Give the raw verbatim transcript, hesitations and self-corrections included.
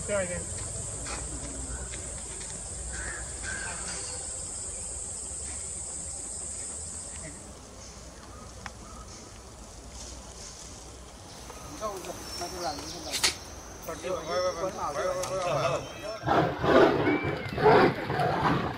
对对。你看我这，那就让你看到。快快快快快快快快！